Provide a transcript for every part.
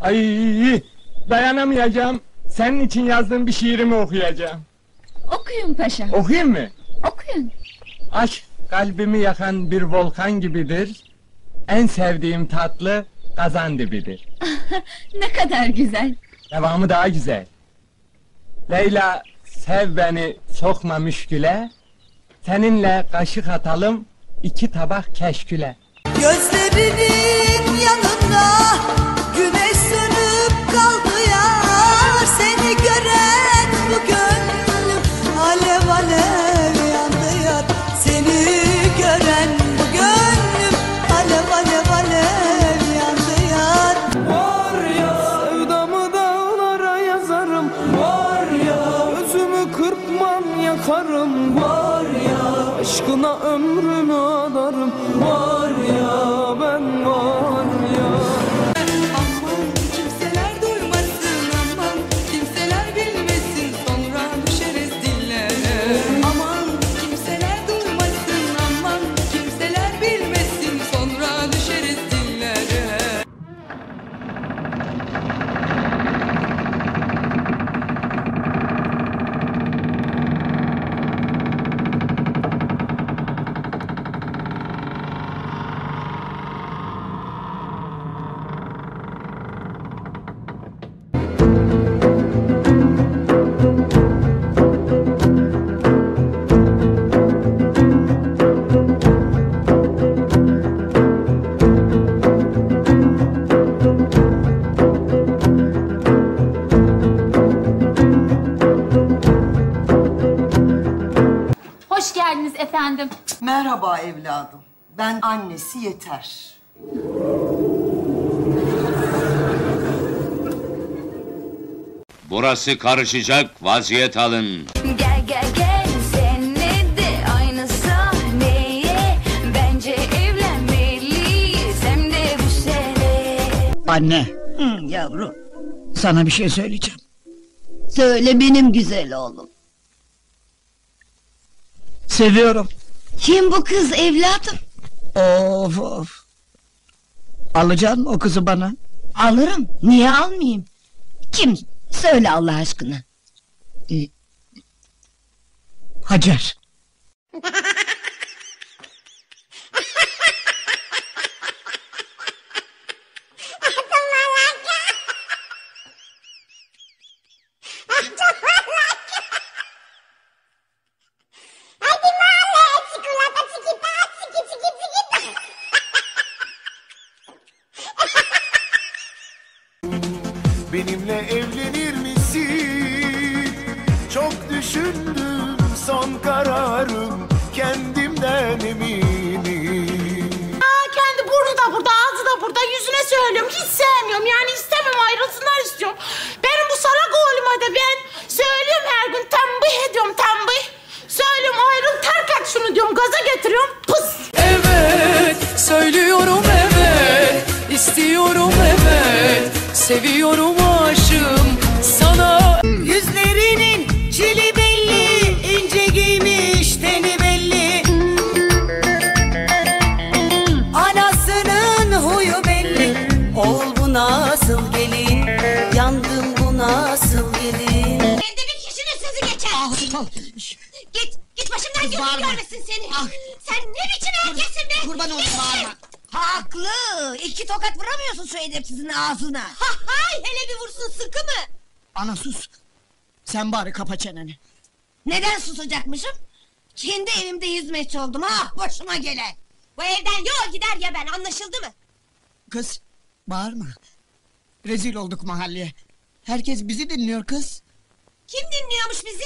Ay, dayanamayacağım. Senin için yazdığım bir şiirimi okuyacağım. Okuyun paşa. Okuyayım mı? Okuyun. Aşk kalbimi yakan bir volkan gibidir. En sevdiğim tatlı kazan dibidir. Ne kadar güzel. Devamı daha güzel. Leyla, sev beni, sokma müşküle. Seninle kaşık atalım, 2 tabak keşküle. Gözlerinin yanında güneş sönüp kaldı yar. Seni gören bu gönlüm alev alev yandı yar. Seni gören bu gönlüm alev alev alev yandı yar. Var ya sevdamı dağlara yazarım. Var ya özümü kırpmam yakarım. Var ya aşkına ömrümü adarım. Var ya ben var ya. Aman kimseler duymasın, aman kimseler bilmesin, sonra düşeriz dillere. Aman kimseler duymasın, aman kimseler bilmesin, sonra düşeriz dillere. Hoş geldiniz efendim. Merhaba evladım. Ben annesi Yeter. Burası karışacak, vaziyet alın. Gel gel gel senle de aynı sahneye. Bence evlenmeliyiz hem de bu sene. Anne, Yavrum, sana bir şey söyleyeceğim. söyle benim güzel oğlum. Seviyorum. Kim bu kız evladım? Of of. Alacaksın mı o kızı bana? Alırım, niye almayayım? Kim? Söyle Allah aşkına. Hacer. Benimle evlenir misin? Çok düşündüm, son kararım kendimden eminim. Kendi burnu da burada, ağzı da burada, yüzüne söylüyorum. Hiç sevmiyorum, yani istemem, ayrılsınlar istiyorum. Benim bu salak oğluma da ben söylüyorum her gün, tembih ediyorum, tembih. Söylüyorum ayrıl, terk et şunu diyorum, gaza getiriyorum, pıs. Evet, söylüyorum evet, istiyorum evet, seviyorum aşığım sana. Yüzlerinin çili belli, ince giymiş teni belli. Anasının huyu belli. Oğul bu nasıl gelin, yandım bu nasıl gelin. Bende bir kişinin sözü geçer. Git başımdan gözüm görmesin seni. Sen ne biçim herkesin be? Kurban olayım bağırma. Haklı. 2 tokat vuramıyorsun şu edepsizin ağzına. Hay hele bir vursun, sıkı mı? Ana sus. Sen bari kapa çeneni. Neden susacakmışım? Kendi evimde hizmetçi oldum, ah başıma gele. Bu evden yol gider ya ben, anlaşıldı mı? Kız, bağırma. Rezil olduk mahalleye. Herkes bizi dinliyor kız. Kim dinliyormuş bizi?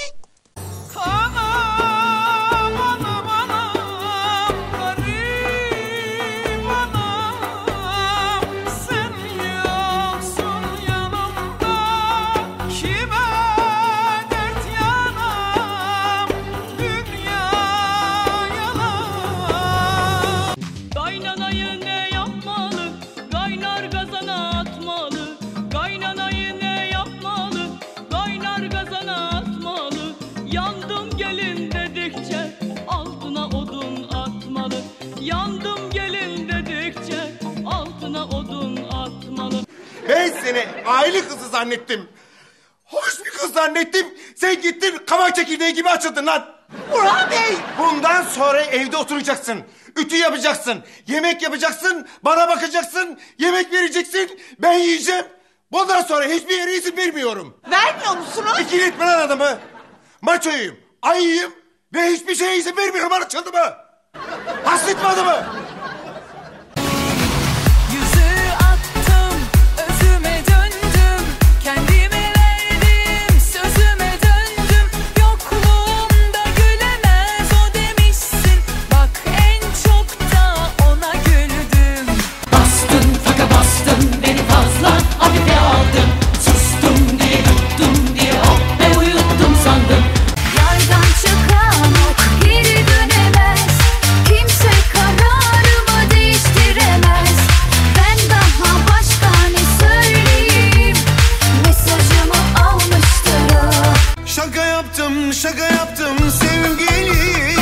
Kaynanayı ne yapmalı? Kaynar gazana atmalı. Kaynanayı ne yapmalı? Kaynar gazana atmalı. Yandım gelin dedikçe altına odun atmalı. Yandım gelin dedikçe altına odun atmalı. Hey seni aile kızı zannettim. Hoş bir kız zannettim. Sen gittin kabak çekirdeği gibi açıldın lan. Burhan Bey! Bundan sonra evde oturacaksın. Ütü yapacaksın. Yemek yapacaksın. Bana bakacaksın. Yemek vereceksin. Ben yiyeceğim. Bundan sonra hiçbir yere izin vermiyorum. Vermiyor musunuz? İkiletme lan adamı. Maçoyum, ayıyım ve hiçbir şeye izin vermiyorum, anlaşıldı mı? Hasretme adamı. Yüzü attım, özüme döndüm, kendime verdim, sözüme döndüm. Yokluğumda gülemez o demişsin, bak en çok da ona güldüm. Bastın faka bastın, beni fazla hafife aldın. Sustum diye tuttum diye oh be uyuttum sandım. Yardan çıkan ok geri dönemez. Kimse kararımı değiştiremez. Ben daha başka ne söyleyeyim? Mesajımı almıştır o. Şaka yaptım sevgilim.